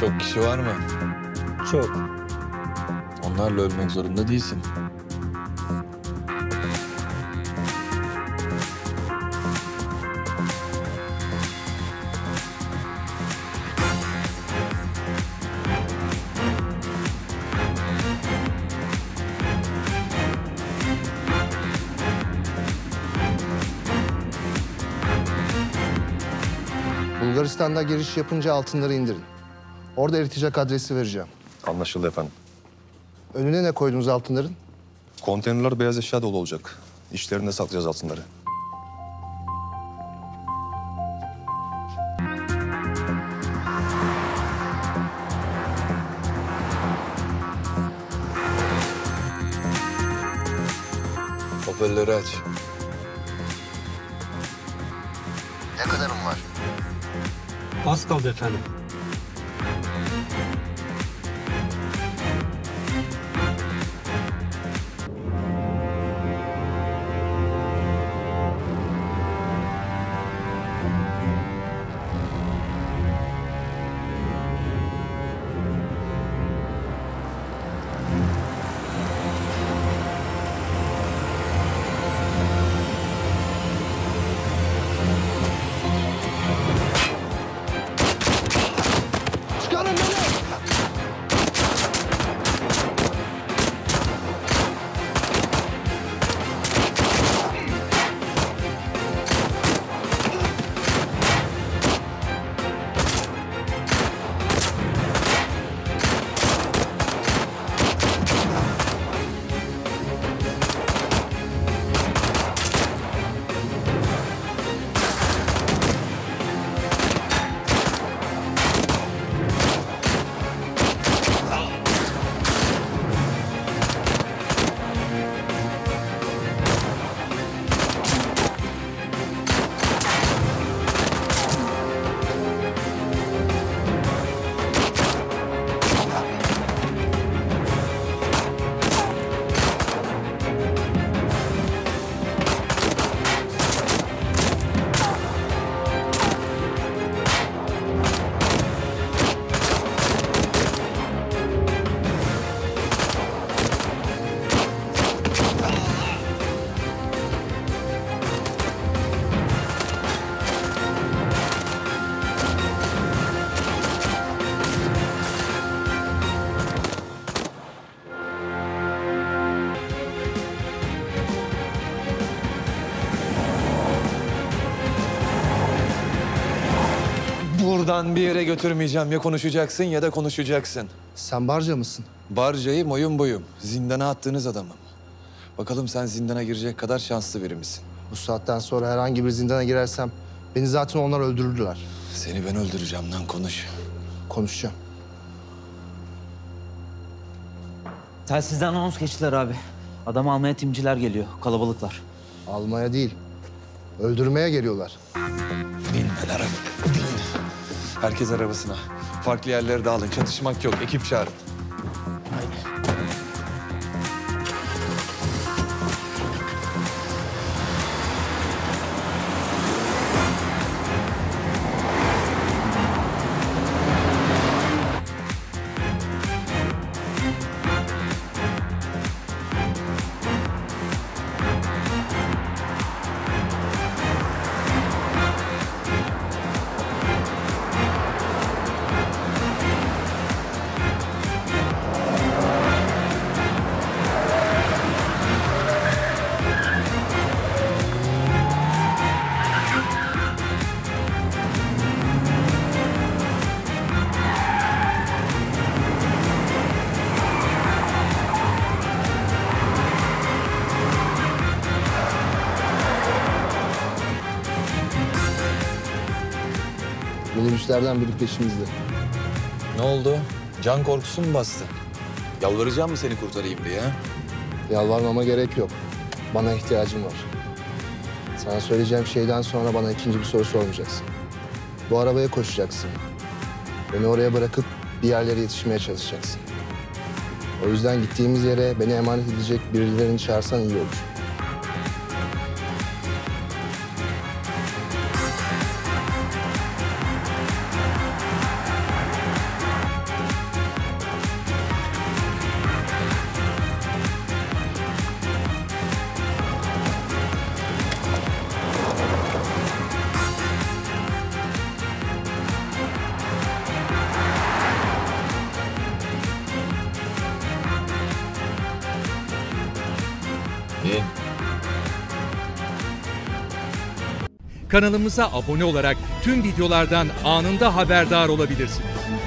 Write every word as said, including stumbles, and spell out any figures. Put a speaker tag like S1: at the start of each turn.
S1: Çok kişi var mı?
S2: Çok.
S1: Onlarla ölmek zorunda değilsin.
S3: Bulgaristan'da giriş yapınca altınları indirin. Orada eritecek adresi vereceğim.
S4: Anlaşıldı efendim.
S3: Önüne ne koydunuz altınların?
S4: Konteynerler beyaz eşya dolu olacak. İşlerinde saklayacağız altınları.
S1: Hoparlörü aç.
S3: Ne kadarım var?
S2: Az kaldı efendim.
S3: Çıkarın beni!
S1: Buradan bir yere götürmeyeceğim. Ya konuşacaksın ya da konuşacaksın.
S3: Sen barca mısın?
S1: Barcayı boyum boyum. Zindana attığınız adamım. Bakalım sen zindana girecek kadar şanslı biri misin?
S3: Bu saatten sonra herhangi bir zindana girersem beni zaten onlar öldürürdüler.
S1: Seni ben öldüreceğim lan, konuş.
S3: Konuşacağım.
S5: Telsizden anons geçtiler abi. Adamı almaya timciler geliyor. Kalabalıklar.
S3: Almaya değil, öldürmeye geliyorlar.
S1: Bin ben araba. Bin. Herkes arabasına. Farklı yerlere dağılın. Çatışmak yok. Ekip çağırın.
S3: Minibüslerden biri peşimizde.
S1: Ne oldu? Can korkusu mu bastı? Yalvaracağım mı seni kurtarayım diye? ha?
S3: Yalvarmama gerek yok. Bana ihtiyacım var. Sana söyleyeceğim şeyden sonra bana ikinci bir soru sormayacaksın. Bu arabaya koşacaksın. Beni oraya bırakıp bir yerlere yetişmeye çalışacaksın. O yüzden gittiğimiz yere beni emanet edecek birilerini çağırsan iyi olur.
S6: Kanalımıza abone olarak tüm videolardan anında haberdar olabilirsiniz.